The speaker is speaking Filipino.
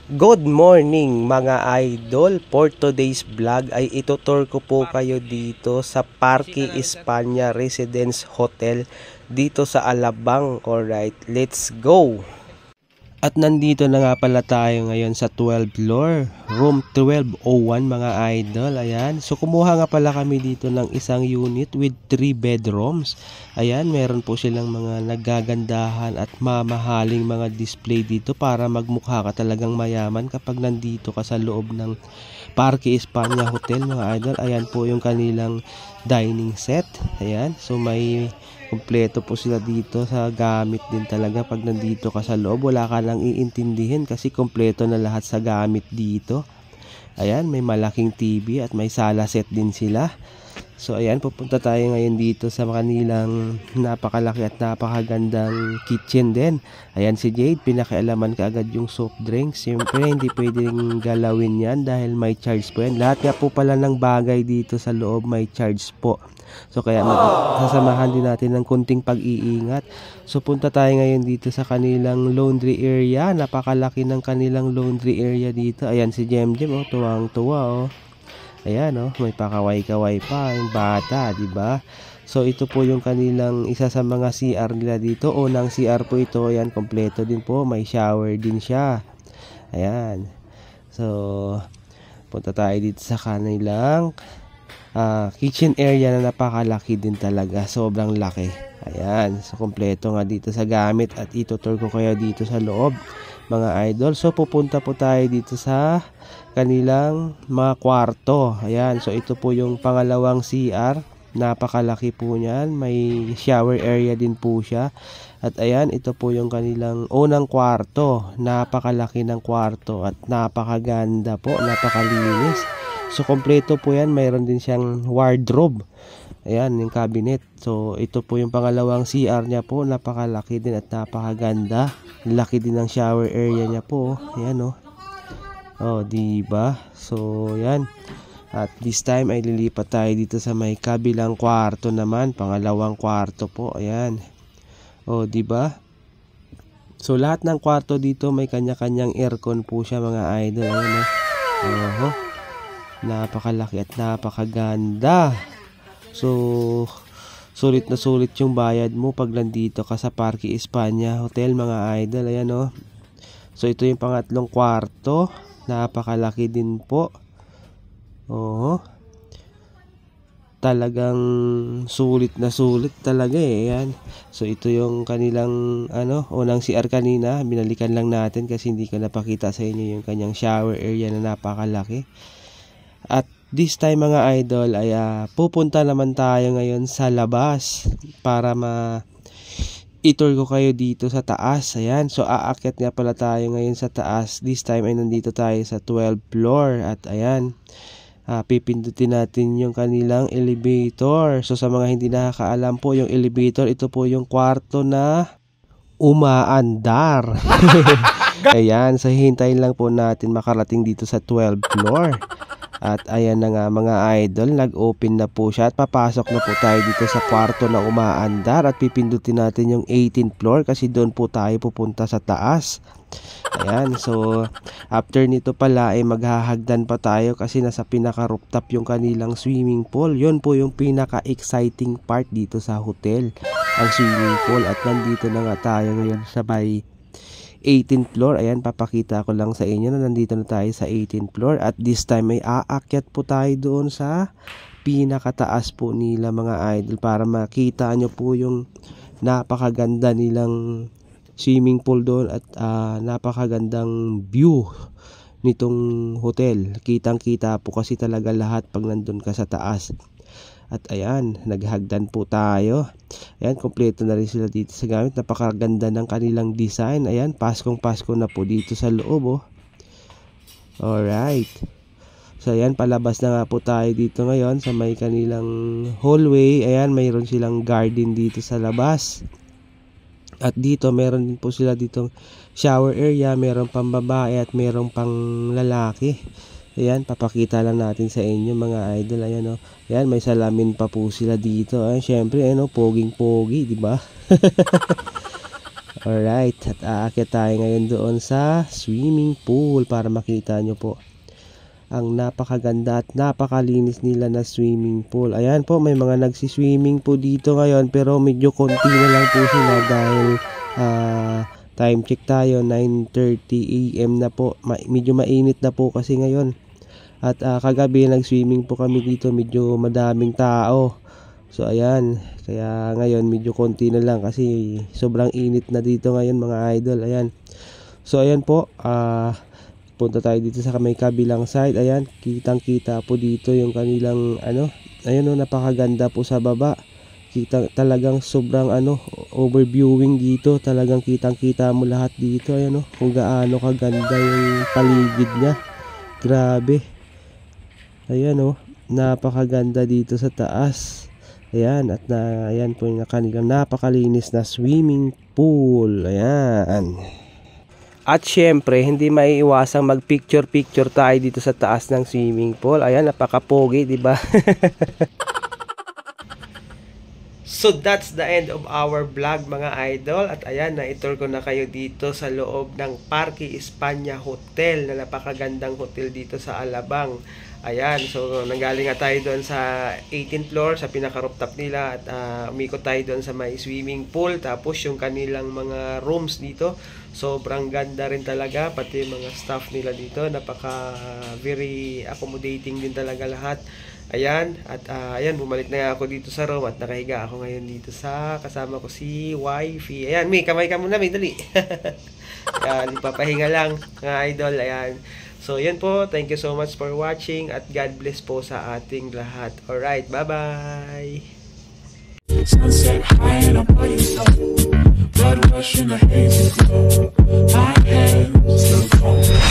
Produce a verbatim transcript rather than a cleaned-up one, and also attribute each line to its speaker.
Speaker 1: Good morning mga idol. For today's vlog ay itutur ko po kayo dito sa Parque España Residence Hotel dito sa Alabang. Alright, let's go! At nandito na nga pala tayo ngayon sa twelfth floor, room twelve oh one mga idol. Ayan, so kumuha nga pala kami dito ng isang unit with three bedrooms. Ayan, meron po silang mga nagagandahan at mamahaling mga display dito para magmukha ka talagang mayaman kapag nandito ka sa loob ng Parque España Hotel mga idol. Ayan po yung kanilang dining set. Ayan, so may kumpleto po sila dito sa gamit din talaga. Pag nandito ka sa loob, wala ka lang iintindihin kasi kumpleto na lahat sa gamit dito. Ayan, may malaking T V at may sala set din sila. So ayan, pupunta tayo ngayon dito sa kanilang napakalaki at napakagandang kitchen din. Ayan si Jade, pinakialaman ka agad yung soft drinks. Siyempre hindi pwedeng galawin yan dahil may charge po yan. Lahat nga po pala ng bagay dito sa loob may charge po. So kaya sasamahan din natin ng kunting pag-iingat. So punta tayo ngayon dito sa kanilang laundry area. Napakalaki ng kanilang laundry area dito. Ayan si Jem Jem, oh, tuwang-tuwa oh. Ayan oh, may pakaway-kaway pa yung bata, di ba? So ito po yung kanilang isa sa mga C R nila dito. Unang C R po ito, ayan, kompleto din po, may shower din siya. Ayan. So punta tayo dito sa kanilang uh, kitchen area na napakalaki din talaga, sobrang laki. Ayan, so kompleto nga dito sa gamit at itutur ko kayo dito sa loob mga idol. So pupunta po tayo dito sa kanilang mga kwarto. Ayan, so ito po yung pangalawang C R. Napakalaki po niyan. May shower area din po siya. At ayan, ito po yung kanilang unang kwarto. Napakalaki ng kwarto at napakaganda po, napakalinis. So kompleto po yan. Mayroon din siyang wardrobe. Ayan, yung cabinet. So ito po yung pangalawang C R niya po. Napakalaki din at napakaganda. Laki din ng shower area niya po. Ayan oh. Oh, di ba? So, yan. At this time ay lilipat tayo dito sa may kabilang kwarto naman, pangalawang kwarto po. Ayan. Oh, di ba? So, lahat ng kwarto dito may kanya-kanyang aircon po siya mga idol. Ayan, oh. Oh, napakalaki at napakaganda. So, sulit na sulit yung bayad mo pag nandito ka sa Parque España Hotel mga idol. Ayan, oh. So, ito yung pangatlong kwarto. Napakalaki din po. Oo. Talagang sulit na sulit talaga eh. Yan. So ito yung kanilang ano, unang C R kanina. Binalikan lang natin kasi hindi ko napakita sa inyo yung kanyang shower area na napakalaki. At this time mga idol ay uh, pupunta naman tayo ngayon sa labas para ma i-tour ko kayo dito sa taas. Ayan, so aakyat nga pala tayo ngayon sa taas. This time ay nandito tayo sa twelfth floor. At ayan, uh, pipindutin natin yung kanilang elevator. So sa mga hindi nakakaalam po, yung elevator, ito po yung kwarto na umaandar. Ayan, so hintayin lang po natin makarating dito sa twelfth floor. At ayan na nga mga idol, nag-open na po siya at papasok na po tayo dito sa kwarto na umaandar at pipindutin natin yung eighteenth floor kasi doon po tayo pupunta sa taas. Ayan, so after nito pala ay maghahagdan pa tayo kasi nasa pinaka-rooftop yung kanilang swimming pool. Yun po yung pinaka-exciting part dito sa hotel, ang swimming pool. At nandito na nga tayo ngayon sa may eighteenth floor. Ayan, papakita ko lang sa inyo na nandito na tayo sa eighteenth floor. At this time ay aakyat po tayo doon sa pinakataas po nila mga idol para makita nyo po yung napakaganda nilang swimming pool doon at uh, napakagandang view nitong hotel. Kitang kita po kasi talaga lahat pag nandun ka sa taas. At ayan, naghagdan po tayo. Ayan, kompleto na rin sila dito sa gamit. Napakaganda ng kanilang design. Ayan, Paskong Pasko na po dito sa loob, oh. Alright. So ayan, palabas na nga po tayo dito ngayon sa may kanilang hallway. Ayan, mayroon silang garden dito sa labas. At dito, meron din po sila ditong shower area. Meron pang babae at meron pang lalaki. Ayan, papakita lang natin sa inyo mga idol. Ayan oh. Ayan, may salamin pa po sila dito. Ayan, syempre, ano, poging-pogi, di ba? Alright, at aakyat tayo ngayon doon sa swimming pool para makita nyo po ang napakaganda at napakalinis nila na swimming pool. Ayan po, may mga nagsiswimming po dito ngayon pero medyo konti na lang po sila dahil uh, time check tayo, nine thirty a m na po. Ma medyo mainit na po kasi ngayon. At uh, kagabi nag-swimming po kami dito, medyo madaming tao. So ayan, kaya ngayon medyo konti na lang kasi sobrang init na dito ngayon mga idol. Ayan. So ayan po, ah uh, punta tayo dito sa may kabilang side. Ayan, kitang-kita po dito yung kanilang ano. Ayan oh, napakaganda po sa baba. Kita talagang sobrang ano, overviewing dito. Talagang kitang-kita mo lahat dito. Ayan oh, kung gaano kaganda yung paligid niya. Grabe. Ayan oh, napakaganda dito sa taas. Ayan, at na, ayan po yung kanilang napakalinis na swimming pool. Ayan. At syempre, hindi maiiwasang mag-picture-picture tayo dito sa taas ng swimming pool. Ayan, napaka-pogi, di ba? So that's the end of our vlog mga idol. At ayan, na-tour ko na kayo dito sa loob ng Parque España Hotel, na napakagandang hotel dito sa Alabang. Ayan, so nanggaling nga tayo doon sa eighteenth floor, sa pinaka-rooftop nila, at uh, umikot tayo doon sa may swimming pool. Tapos yung kanilang mga rooms dito, sobrang ganda rin talaga, pati yung mga staff nila dito, napaka very accommodating din talaga lahat. Ayan, at uh, ayan, bumalik na ako dito sa room at nakahiga ako ngayon dito sa kasama ko si Wifey. Ayan, May, kamay ka muna, May, dali. Ayan, ipapahinga lang mga idol. Ayan. So, yan po. Thank you so much for watching at God bless po sa ating lahat. Alright, bye-bye! Sunset high and I'm by yourself. Blood rush in a hazy glow. My hands still cold.